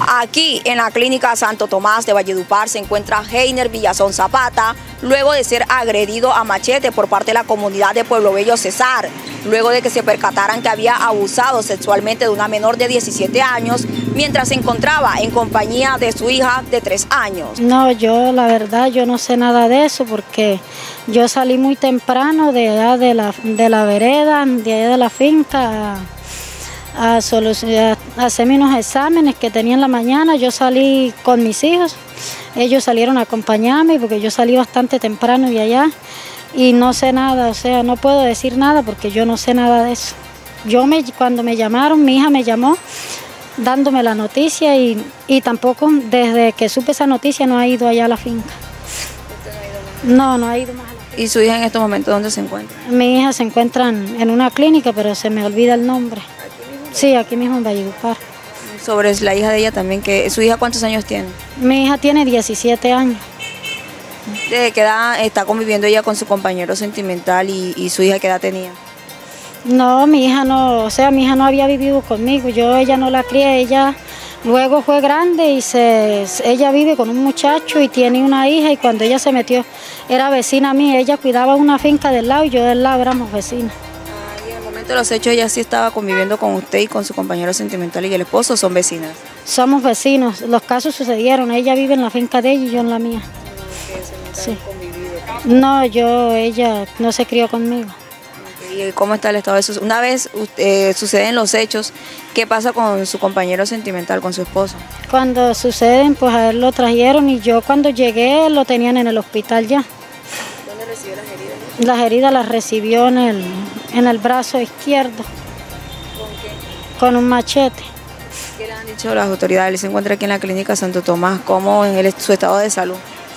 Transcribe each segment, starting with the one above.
Aquí en la clínica Santo Tomás de Valledupar se encuentra Heiner Villazón Zapata, luego de ser agredido a machete por parte de la comunidad de Pueblo Bello Cesar, luego de que se percataran que había abusado sexualmente de una menor de 17 años mientras se encontraba en compañía de su hija de 3 años. No, yo la verdad yo no sé nada de eso porque yo salí muy temprano de allá de la vereda, de allá de la finca a hacerme unos exámenes que tenía en la mañana. Yo salí con mis hijos, ellos salieron a acompañarme porque yo salí bastante temprano de allá y no sé nada, o sea, no puedo decir nada porque yo no sé nada de eso. Cuando me llamaron, mi hija me llamó dándome la noticia y tampoco desde que supe esa noticia no ha ido allá a la finca. No ha ido más a la finca. ¿Y su hija en estos momentos dónde se encuentra? Mi hija se encuentra en una clínica, pero se me olvida el nombre. Sí, aquí mismo en Valledupar. Sobre la hija de ella también, que ¿su hija cuántos años tiene? Mi hija tiene 17 años. ¿Desde qué edad está conviviendo ella con su compañero sentimental y su hija qué edad tenía? No, mi hija no, o sea, mi hija no había vivido conmigo, ella no la crié, ella luego fue grande y ella vive con un muchacho y tiene una hija y cuando ella se metió, era vecina mía, ella cuidaba una finca del lado y yo del lado éramos vecinas. Y en el momento de los hechos ella sí estaba conviviendo con usted y con su compañero sentimental y el esposo, ¿son vecinas? Somos vecinos, los casos sucedieron, ella vive en la finca de ella y yo en la mía. Sí. No, ella no se crió conmigo. ¿Y cómo está el estado de una vez suceden los hechos, qué pasa con su compañero sentimental, con su esposo? Cuando suceden, pues a él lo trajeron y yo cuando llegué lo tenían en el hospital ya. ¿Dónde recibió las heridas? Las heridas las recibió en el brazo izquierdo. ¿Con qué? Con un machete. ¿Qué le han dicho las autoridades? Él se encuentra aquí en la clínica Santo Tomás, ¿cómo en su estado de salud?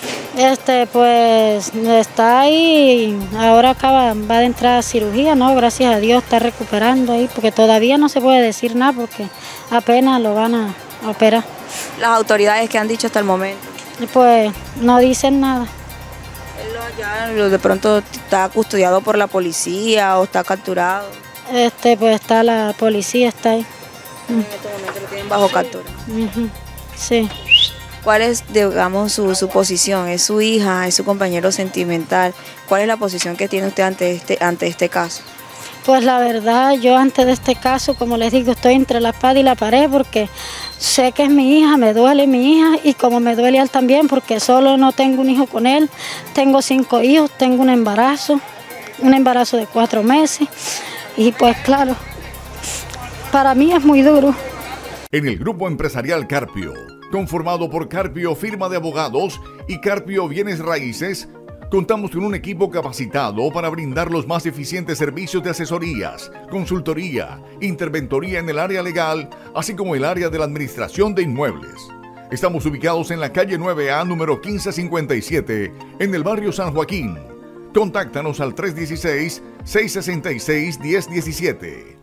Pues está ahí, ahora va a entrar a cirugía, ¿no? Gracias a Dios está recuperando ahí, porque todavía no se puede decir nada porque apenas lo van a operar. ¿Las autoridades qué han dicho hasta el momento? Pues no dicen nada. ¿Él ya de pronto está custodiado por la policía o está capturado? Pues está la policía, está ahí. En este momento lo tienen bajo captura. Sí. ¿Cuál es, digamos, su posición? ¿Es su hija? ¿Es su compañero sentimental? ¿Cuál es la posición que tiene usted ante este caso? Pues la verdad, yo antes de este caso, como les digo, estoy entre la espada y la pared porque sé que es mi hija, me duele mi hija y como me duele él también porque solo no tengo un hijo con él, tengo 5 hijos, tengo un embarazo de 4 meses y pues claro, para mí es muy duro. En el grupo empresarial Carpio, conformado por Carpio Firma de Abogados y Carpio Bienes Raíces, contamos con un equipo capacitado para brindar los más eficientes servicios de asesorías, consultoría, interventoría en el área legal, así como el área de la administración de inmuebles. Estamos ubicados en la calle 9A, número 1557, en el barrio San Joaquín. Contáctanos al 316-666-1017.